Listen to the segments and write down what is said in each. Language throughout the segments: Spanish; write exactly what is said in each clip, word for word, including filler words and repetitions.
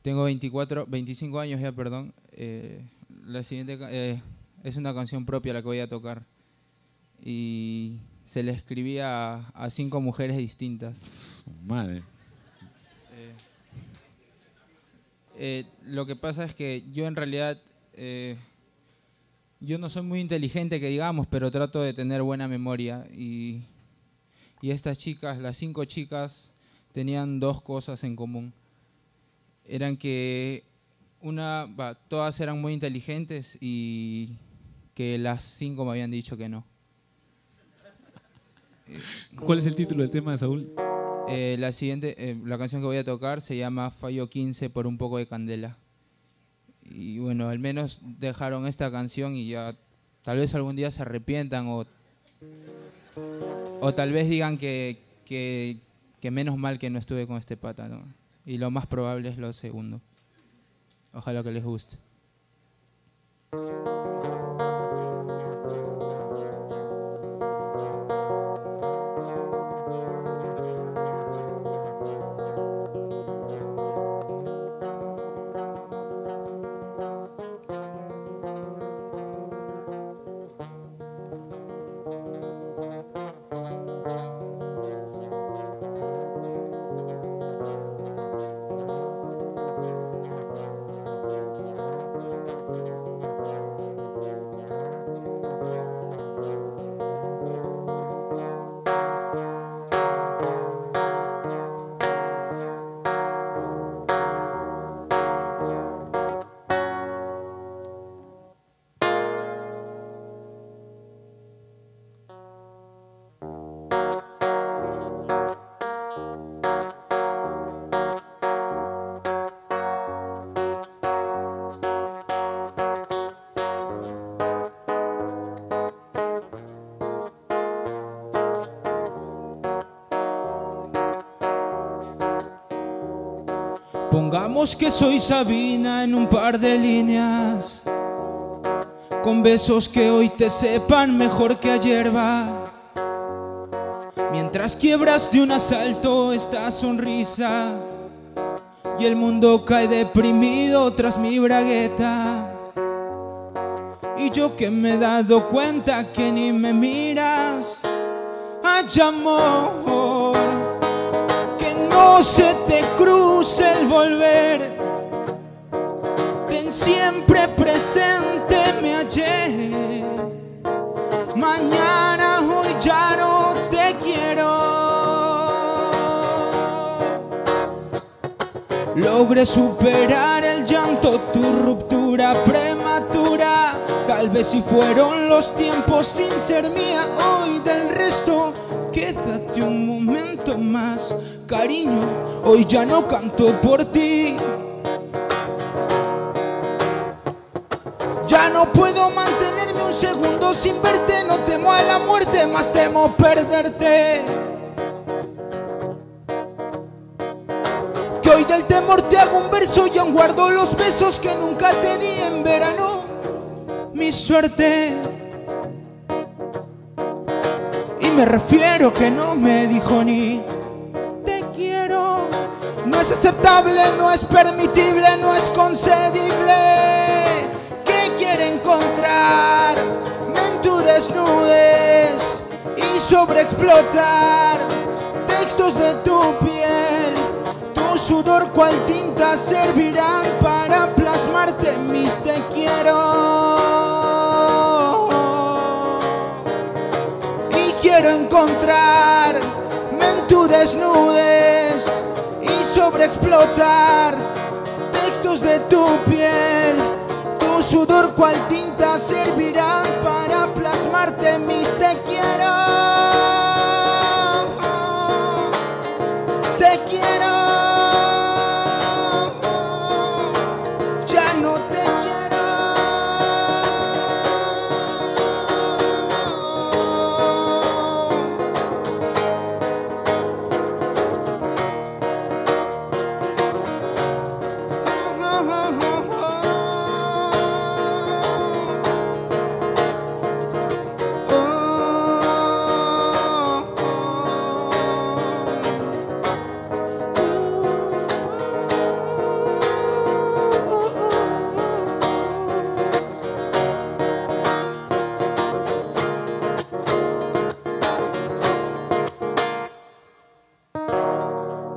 Tengo veinticuatro, veinticinco años ya, perdón. Eh, la siguiente eh, es una canción propia la que voy a tocar. Y se le escribía a, a cinco mujeres distintas. Madre. Eh, eh, lo que pasa es que yo en realidad, eh, yo no soy muy inteligente que digamos, pero trato de tener buena memoria. Y, y estas chicas, las cinco chicas, tenían dos cosas en común. Eran que una, va, todas eran muy inteligentes y que las cinco me habían dicho que no. ¿Cuál es el título del tema de Saúl? Eh, la siguiente, eh, la canción que voy a tocar se llama Fallo quince por un poco de candela. Y bueno, al menos dejaron esta canción y ya tal vez algún día se arrepientan o, o tal vez digan que, que, que menos mal que no estuve con este pata, ¿no? Y lo más probable es lo segundo. Ojalá que les guste. Pongamos que soy Sabina en un par de líneas, con besos que hoy te sepan mejor que a hierba. Mientras quiebras de un asalto esta sonrisa y el mundo cae deprimido tras mi bragueta. Y yo que me he dado cuenta que ni me miras. Ay, amor, que no se te cruce el volver. Ten siempre presente mi ayer. Mañana, hoy ya no te quiero. Logré superar el llanto, tu ruptura prematura. Tal vez si fueron los tiempos sin ser mía. Hoy del resto, quédate un momento más. Cariño, hoy ya no canto por ti. Ya no puedo mantenerme un segundo sin verte. No temo a la muerte, más temo perderte. Que hoy del temor te hago un verso y aún guardo los besos que nunca tenía en verano. Mi suerte. Y me refiero que no me dijo ni te quiero. No es aceptable, no es permitible, no es concedible. ¿Qué quiere encontrar en tu desnudez y sobreexplotar textos de tu piel? Tu sudor cual tinta servirán para plasmarte mis te quiero. Y quiero encontrarme en tu desnudez y sobreexplotar textos de tu piel. Tu sudor cual tinta servirán para plasmarte mis te quiero. Te quiero. Ya no te quiero.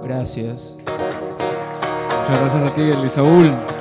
Gracias. Muchas gracias a ti, Elisaúl.